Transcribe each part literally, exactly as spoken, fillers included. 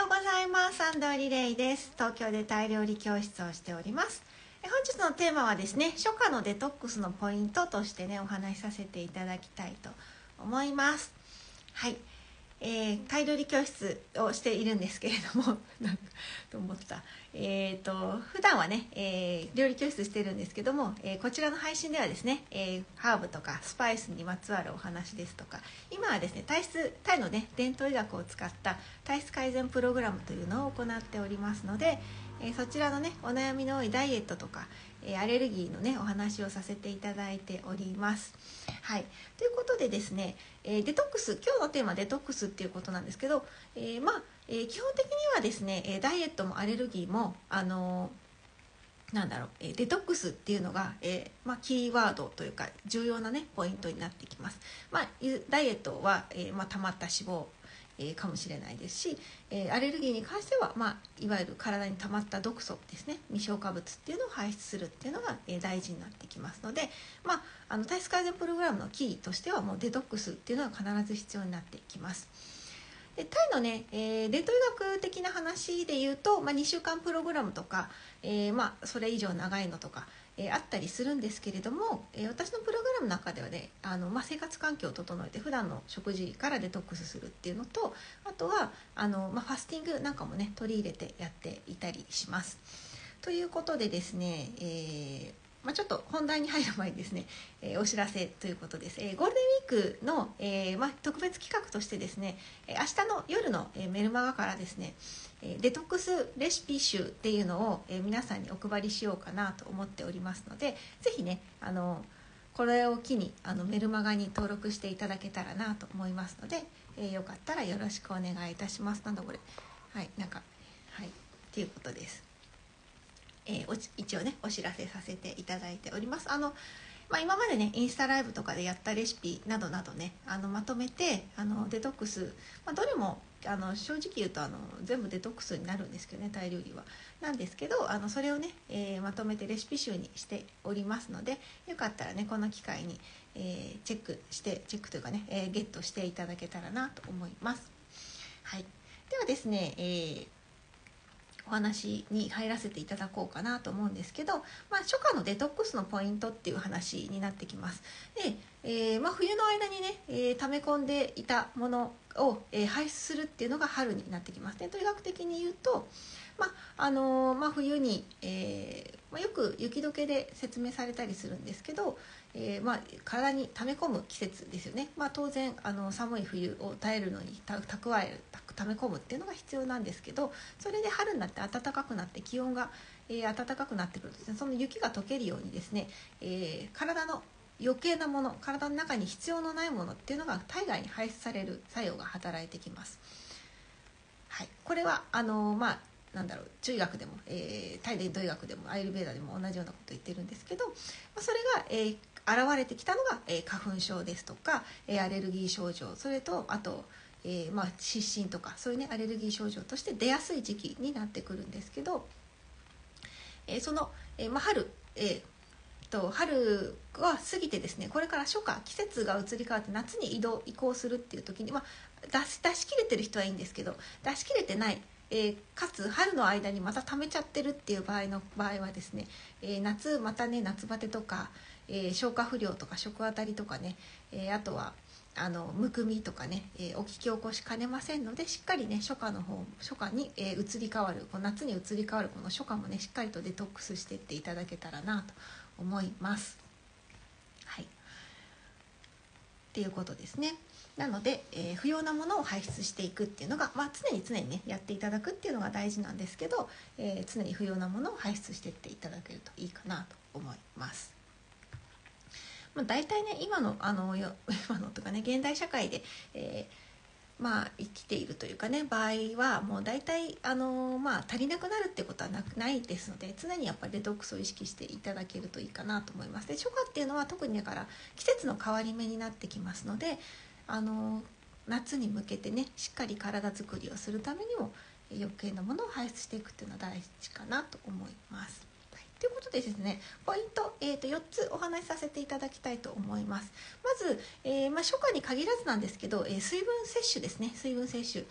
ようございます。安藤リレイです。東京でタイ料理教室をしております。本日のテーマはですね、初夏のデトックスのポイントとしてね、お話しさせていただきたいと思います。はい、えー、タイ料理教室をしているんですけれどもなんと思ったえーと普段はね、えー、料理教室してるんですけども、えー、こちらの配信ではですね、えー、ハーブとかスパイスにまつわるお話ですとか、今はですね体質タイのね伝統医学を使った体質改善プログラムというのを行っておりますので、えー、そちらのねお悩みの多いダイエットとか、えー、アレルギーのねお話をさせていただいております。はい、ということでですね、えー、デトックス、今日のテーマはデトックスっていうことなんですけど、えー、まあ、えー、基本的にはですねダイエットもアレルギーもあのー、なんだろう、えー、デトックスっていうのが、えーまあ、キーワードというか重要なねポイントになってきます。まあ、ダイエットは、えーまあ、溜まった脂肪えー、かもしれないですし、えー、アレルギーに関しては、まあ、いわゆる体に溜まった毒素ですね、未消化物っていうのを排出するっていうのが、えー、大事になってきますので、まあ、あの体質改善プログラムのキーとしてはもうデトックスっていうのは必ず必要になってきます。でタイのね、えー、伝統医学的な話で言うと、まあ、にしゅうかんプログラムとか、えーまあ、それ以上長いのとか、えー、あったりするんですけれども、えー、私のプログラムの中ではねあの、まあ、生活環境を整えて普段の食事からデトックスするっていうのと、あとはあの、まあ、ファスティングなんかもね取り入れてやっていたりします。ということでですね、えーまあ、ちょっと本題に入る前にですね、えー、お知らせということです。えー、ゴールデンウィークの、えーまあ、特別企画としてですね、えー、明日の夜の、えー、メルマガからですね、えー、デトックスレシピ集っていうのを、えー、皆さんにお配りしようかなと思っておりますので、ぜひねあのこれを機にあのメルマガに登録していただけたらなと思いますので、えー、よかったらよろしくお願いいたします。なんだこれ、はいなんかはいっていうことです。えー、一応ねお知らせさせていただいております。あの、まあ、今までねインスタライブとかでやったレシピなどなどねあのまとめてあのデトックス、まあ、どれもあの正直言うとあの全部デトックスになるんですけどね、タイ料理はなんですけど、あのそれをね、えー、まとめてレシピ集にしておりますので、よかったらねこの機会に、えー、チェックしてチェックというかね、えー、ゲットしていただけたらなと思います。はい、ではですね、えーお話に入らせていただこうかなと思うんですけど、まあ、初夏のデトックスのポイントっていう話になってきます。で、えーまあ、冬の間にね、えー、溜め込んでいたものを、えー、排出するっていうのが春になってきます。伝統医学的に言うと、まああのーまあ、冬に、えーまあ、よく雪解けで説明されたりするんですけど、えーまあ、体に溜め込む季節ですよね。まあ、当然あの寒い冬を耐えるのにた蓄える溜め込むっていうのが必要なんですけど、それで春になって暖かくなって気温が、えー、暖かくなってくるとですね、その雪が溶けるようにですね、えー、体の余計なもの、体の中に必要のないものっていうのが体外に排出される作用が働いてきます。はい、これはあのー、まあなんだろう中医学でも、えー、タイ伝統医学でもアイルベーダでも同じようなことを言ってるんですけど、まあ、それが、えー、現れてきたのが、えー、花粉症ですとか、えー、アレルギー症状、それとあとえーまあ、湿疹とかそういうねアレルギー症状として出やすい時期になってくるんですけど、えー、その、えーまあ、春、えー、と春は過ぎてですね、これから初夏季節が移り変わって夏に移動移行するっていう時に、まあ、出し、出し切れてる人はいいんですけど、出し切れてない、えー、かつ春の間にまた溜めちゃってるっていう場合の場合はですね、えー、夏またね夏バテとか、えー、消化不良とか食あたりとかね、えー、あとはあのむくみとかね、えー、お聞き起こしかねませんので、しっかりね初夏の方初夏に、えー、移り変わるこの夏に移り変わるこの初夏もねしっかりとデトックスしていっていただけたらなと思います。はい、っていうことですね。なので、えー、不要なものを排出していくっていうのが、まあ、常に常にねやっていただくっていうのが大事なんですけど、えー、常に不要なものを排出していっていただけるといいかなと思います。まあ、大体ね今のあの今のとかね現代社会で、えー、まあ生きているというかね場合はもう大体あのまあ足りなくなるってことはなくないですので、常にやっぱりデトックスを意識していただけるといいかなと思います。で初夏っていうのは特にだから季節の変わり目になってきますので、あの夏に向けてねしっかり体づくりをするためにも余計なものを排出していくっていうのは大事かなと思います。ということでですね、ポイント、えー、とよっつお話しさせていただきたいと思います。まず、えーまあ、初夏に限らずなんですけど、えー、水分摂取ですね。水分摂取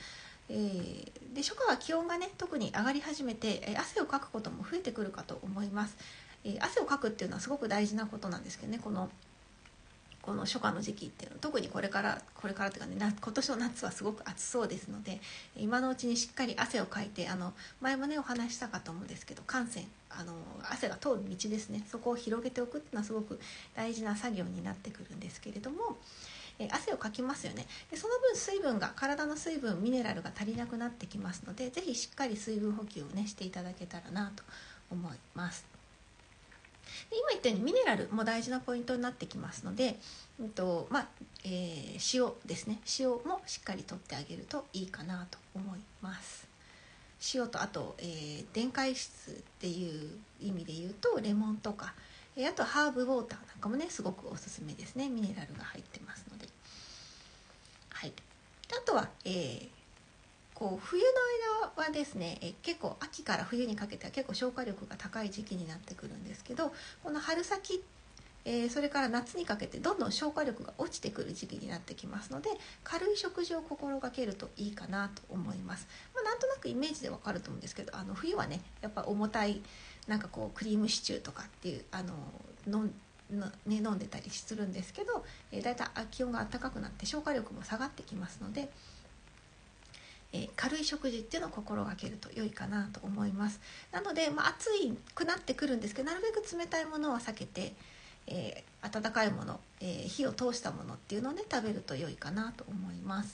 えー、で初夏は気温がね特に上がり始めて、えー、汗をかくことも増えてくるかと思います。えー、汗をかくっていうのはすごく大事なことなんですけどね、このこの初夏の時期っていうのは特にこれからこれからっていうかね、今年の夏はすごく暑そうですので、今のうちにしっかり汗をかいて、あの前もねお話ししたかと思うんですけど、汗腺、あの汗が通る道ですね、そこを広げておくっていうのはすごく大事な作業になってくるんですけれども、え汗をかきますよね。でその分水分が体の水分ミネラルが足りなくなってきますので、ぜひしっかり水分補給をねしていただけたらなと思います。で今言ったようにミネラルも大事なポイントになってきますので、うんとまあえー、塩ですね、塩もしっかりとってあげるといいかなと思います。塩とあと、えー、電解質っていう意味で言うとレモンとか、えー、あとハーブウォーターなんかもねすごくおすすめですね。ミネラルが入ってますので、はい、あとは、えー、こう冬の間はですね、えー、結構秋から冬にかけては結構消化力が高い時期になってくるんですけど、この春先、えー、それから夏にかけてどんどん消化力が落ちてくる時期になってきますので、軽い食事を心がけるといいかなと思います。まあ、なんとなくイメージでわかると思うんですけど、あの冬はねやっぱ重たいなんかこうクリームシチューとかっていうあののの、ね、飲んでたりするんですけど、えー、だいたい気温が暖かくなって消化力も下がってきますので、えー、軽い食事っていうのを心がけると良いかなと思います。なので、まあ、暑いくなってくるんですけど、なるべく冷たいものは避けて、えー、温かいもの、えー、火を通したものっていうのをね食べると良いかなと思います。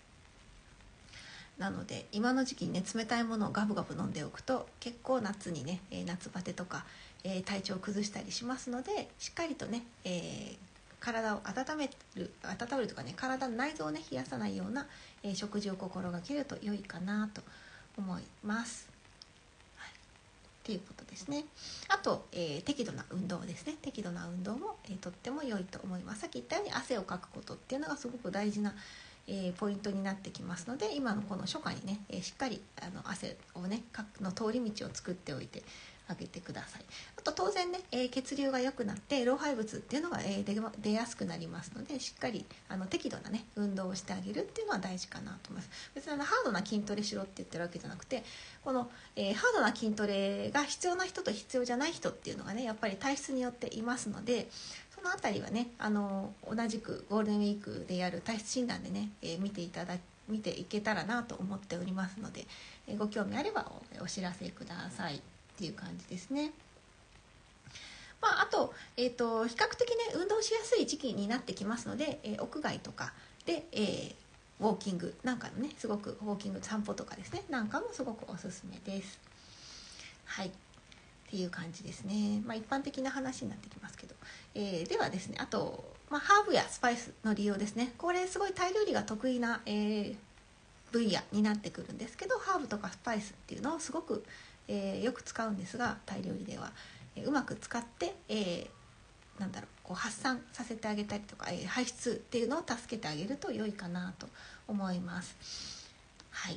なので今の時期にね冷たいものをガブガブ飲んでおくと結構夏にね、えー、夏バテとか、えー、体調を崩したりしますので、しっかりとね、えー、体を温める温めるとかね、体の内臓をね冷やさないような、えー、食事を心がけると良いかなと思います。っていうことですね。あと、えー、適度な運動ですね。適度な運動も、えー、とっても良いと思います。さっき言ったように汗をかくことっていうのがすごく大事な、えー、ポイントになってきますので、今のこの初夏にね、えー、しっかりあの汗をねかくの通り道を作っておいてあげてください。あと当然ね、えー、血流が良くなって老廃物っていうのが、えー、出, 出やすくなりますので、しっかりあの適度なね運動をしてあげるっていうのは大事かなと思います。別にあのハードな筋トレしろって言ってるわけじゃなくて、この、えー、ハードな筋トレが必要な人と必要じゃない人っていうのがねやっぱり体質によっていますので、そのあたりはねあの同じくゴールデンウィークでやる体質診断でね、えー、見ていただ見ていけたらなと思っておりますので、えー、ご興味あれば お, お知らせくださいっていう感じですね。まあ、あと、えーと、比較的ね運動しやすい時期になってきますので、えー、屋外とかで、えー、ウォーキングなんかのねすごくウォーキング散歩とかですねなんかもすごくおすすめです。はいっていう感じですね。まあ一般的な話になってきますけど、えー、ではですねあと、まあ、ハーブやスパイスの利用ですね。これすごいタイ料理が得意な、えー、分野になってくるんですけど、ハーブとかスパイスっていうのをすごく、えー、よく使うんですが、タイ料理では、えー、うまく使って、えー、なんだろうこう発散させてあげたりとか、えー、排出っていうのを助けてあげると良いかなと思います。はい。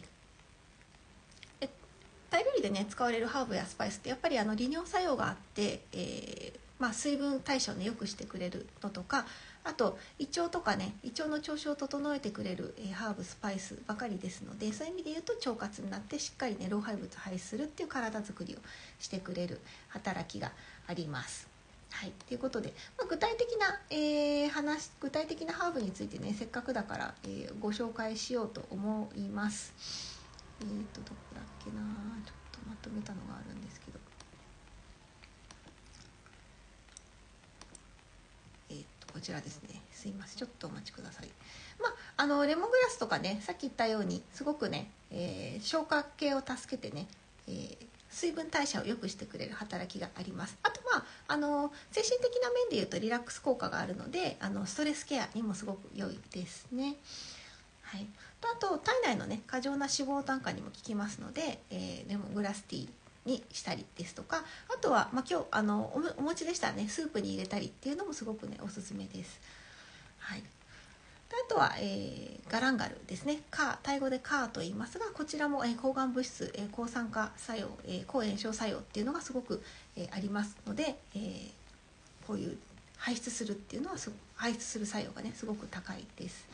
タイ料理でね使われるハーブやスパイスってやっぱりあの利尿作用があって、えーまあ、水分代謝をね良くしてくれるのとか、あと胃腸とかね胃腸の調子を整えてくれる、えー、ハーブスパイスばかりですので、そういう意味で言うと腸活になってしっかりね老廃物を排出するっていう体づくりをしてくれる働きがあります。はい、ということで、まあ、具体的な、えー、話具体的なハーブについてねせっかくだから、えー、ご紹介しようと思います。えーとどこだっけな、ちょっとまとめたのがあるんですけど、えーとこちらですね。すいません、ちょっとお待ちください。まああのレモングラスとかね、さっき言ったようにすごくね、えー、消化系を助けてね、えー、水分代謝を良くしてくれる働きがあります。あとまああの精神的な面で言うとリラックス効果があるので、あのストレスケアにもすごく良いですね。はい、あと体内のね過剰な脂肪炭化にも効きますので、えー、レモングラスティーにしたりですとか、あとは、まあ、今日あの お, お餅でしたらねスープに入れたりっていうのもすごくねおすすめです。はい、あとは、えー、ガランガルですね。カータイ語でカーと言いますが、こちらも、えー、抗がん物質、えー、抗酸化作用、えー、抗炎症作用っていうのがすごく、えー、ありますので、えー、こういう排出するっていうのはすご排出する作用がねすごく高いです。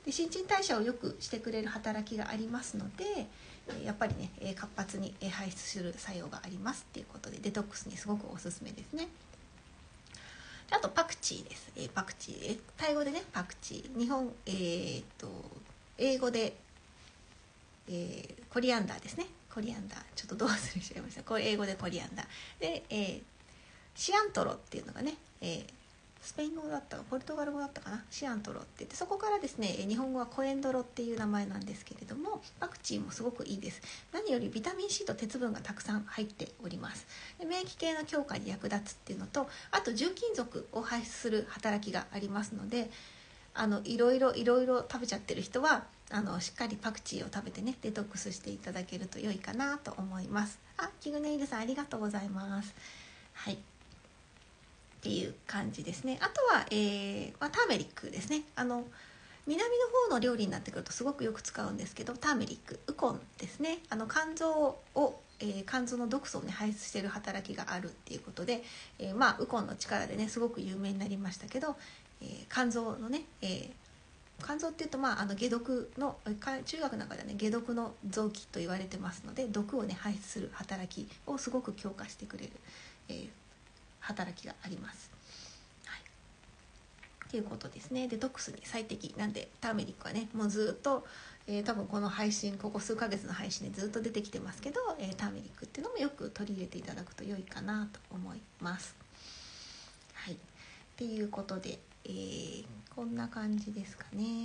で新陳代謝を良くしてくれる働きがありますので、やっぱりね活発に排出する作用がありますっていうことで、デトックスにすごくおすすめですね。あとパクチーです。えー、パクチー、タイ語でねパクチー、日本、えー、っと英語で、えー、コリアンダーですね。コリアンダー、ちょっとどうするしちゃいました。これ英語でコリアンダーで、えー、シアントロっていうのがね、えースペイン語だったかポルトガル語だったかな、シアントロって言って、そこからですね日本語はコエンドロっていう名前なんですけれども、パクチーもすごくいいです。何よりビタミン C と鉄分がたくさん入っております。で免疫系の強化に役立つっていうのと、あと重金属を排出する働きがありますので、あのいろいろいろいろ食べちゃってる人はあのしっかりパクチーを食べてねデトックスしていただけると良いかなと思います。あ、キグネイルさんありがとうございます。はい、っていう感じですね。あとは、えーまあ、ターメリックですね。あの南の方の料理になってくるとすごくよく使うんですけど、ターメリック、ウコンですね。あの肝臓を、えー、肝臓の毒素を、ね、排出している働きがあるっていうことで、えー、まあウコンの力でねすごく有名になりましたけど、えー、肝臓のね、えー肝臓っていうと、まあ、あの解毒の中学の中ではね解毒の臓器と言われてますので、毒をね排出する働きをすごく強化してくれる、えー働きがあります。はい、っていうことですね。デトックスに最適なんで、ターメリックはねもうずっと、えー、多分この配信ここ数ヶ月の配信でずっと出てきてますけど、えー、ターメリックっていうのもよく取り入れていただくと良いかなと思います。はい、っていうことで、えー、こんな感じですかね。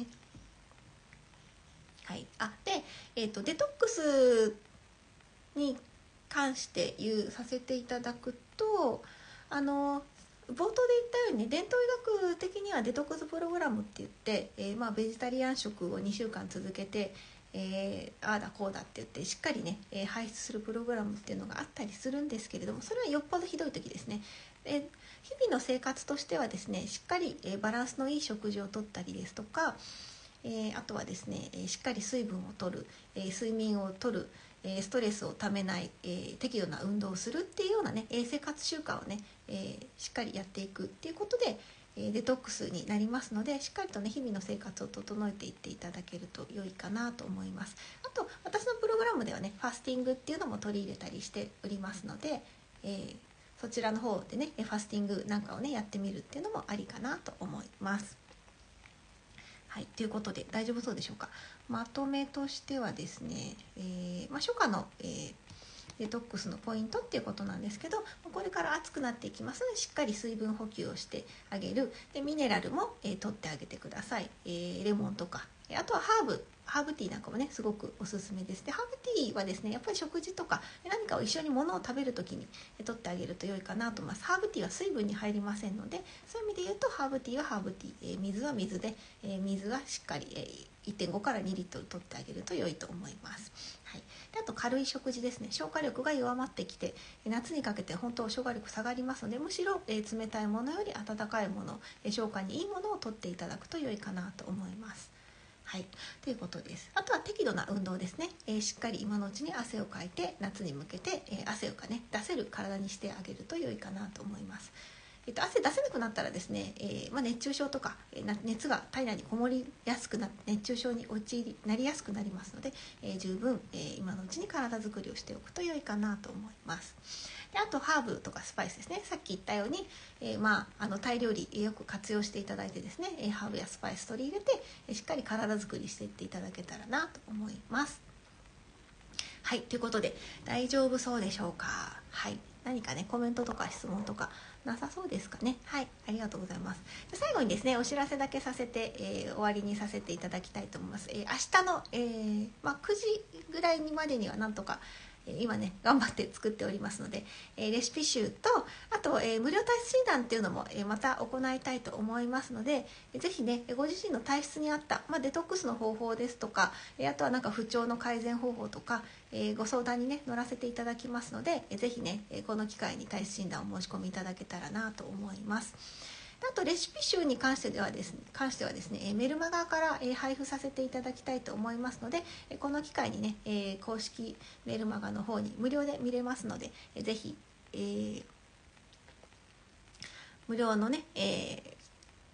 はい、あで、えーと、デトックスに関して言うさせていただくと、あの冒頭で言ったように伝統医学的にはデトックスプログラムって言って、えーまあ、ベジタリアン食をにしゅうかん続けて、えー、ああだこうだって言ってしっかりね、えー、排出するプログラムっていうのがあったりするんですけれども、それはよっぽどひどい時ですね。で日々の生活としてはですね、しっかり、えー、バランスのいい食事をとったりですとか、えー、あとはですね、えー、しっかり水分を取る、えー、睡眠をとる、えー、ストレスをためない、えー、適度な運動をするっていうようなね、えー、生活習慣をね、えー、しっかりやっていくっていうことで、えー、デトックスになりますので、しっかりとね日々の生活を整えていっていただけると良いかなと思います。あと私のプログラムではねファスティングっていうのも取り入れたりしておりますので、えー、そちらの方でねファスティングなんかをねやってみるっていうのもありかなと思います。はい、ということで大丈夫そうでしょうか。まとめとしてはですね、えーまあ、初夏の、えー、デトックスのポイントっていうことなんですけど、これから暑くなっていきますのでしっかり水分補給をしてあげる。でミネラルも、えー、取ってあげてください。えー、レモンとか、あとはハーブハーブティーなんかもねすごくおすすめです。でハーブティーはですねやっぱり食事とか何かを一緒に物を食べるときに取ってあげると良いかなと思います。ハーブティーは水分に入りませんので、そういう意味で言うとハーブティーはハーブティー、えー、水は水で、えー、水はしっかり、えー、いってんごからにリットル取ってあげると良いと思います。はい、であと軽い食事ですね。消化力が弱まってきて夏にかけて本当消化力下がりますので、むしろ、えー、冷たいものより温かいもの、えー、消化にいいものを取っていただくと良いかなと思います。はい、ということです。あとは適度な運動ですね、えー、しっかり今のうちに汗をかいて夏に向けて、えー、汗をかね出せる体にしてあげると良いかなと思います。えっと、汗出せなくなったらですね、えーまあ、熱中症とか、えー、熱が体内にこもりやすくな熱中症に陥りなりやすくなりますので、えー、十分、えー、今のうちに体作りをしておくと良いかなと思います。であとハーブとかスパイスですね。さっき言ったように、えーまあ、あのタイ料理よく活用していただいてですね、えー、ハーブやスパイス取り入れて、えー、しっかり体作りしていっていただけたらなと思います。はい、ということで大丈夫そうでしょうか。はい、何かねコメントとか質問とかなさそうですかね。はい、ありがとうございます。で最後にですねお知らせだけさせて、えー、終わりにさせていただきたいと思います。えー、明日の、えーまあ、くじぐらいにまでにはなんとか今ね頑張って作っておりますので、えー、レシピ集とあと、えー、無料体質診断っていうのも、えー、また行いたいと思いますので、えー、ぜひねご自身の体質に合った、まあ、デトックスの方法ですとか、えー、あとはなんか不調の改善方法とか、えー、ご相談にね乗らせていただきますので、えー、ぜひね、えー、この機会に体質診断を申し込みいただけたらなと思います。あとレシピ集に関してはですね、関してはですねメルマガから配布させていただきたいと思いますので、この機会にね、えー、公式メルマガの方に無料で見れますので、ぜひ、えー、無料のね、えー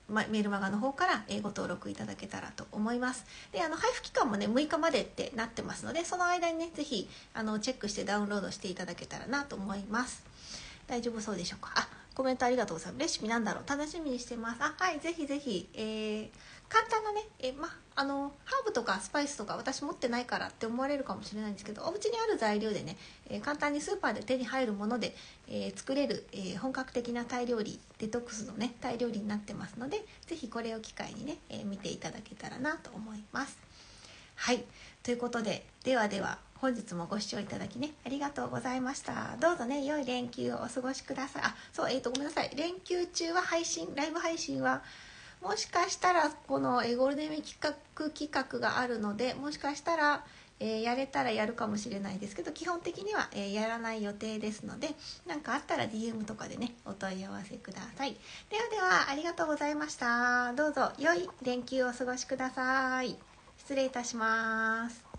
ま、メールマガの方から、えー、ご登録いただけたらと思います。であの配布期間もねむいかまでってなってますので、その間にねぜひあのチェックしてダウンロードしていただけたらなと思います。大丈夫そうでしょうか。あ、コメントありがとうございます。レシピなんだろう、楽しみにしてます。あ、はい、ぜひぜひ、えー、簡単なね、えー、まあのハーブとかスパイスとか私持ってないからって思われるかもしれないんですけど、お家にある材料でね、えー、簡単にスーパーで手に入るもので、えー、作れる、えー、本格的なタイ料理、デトックスのねタイ料理になってますので、ぜひこれを機会にね、えー、見ていただけたらなと思います。はい、ということで、ではでは本日もご視聴いただきねありがとうございました。どうぞね良い連休をお過ごしください。あ、そう、えーとごめんなさい、連休中は配信、ライブ配信はもしかしたらこのえゴールデンウィーク企画企画があるので、もしかしたら、えーやれたらやるかもしれないですけど、基本的には、えーやらない予定ですので、何かあったら ディーエム とかでねお問い合わせください。ではではありがとうございました。どうぞ良い連休をお過ごしください。失礼いたします。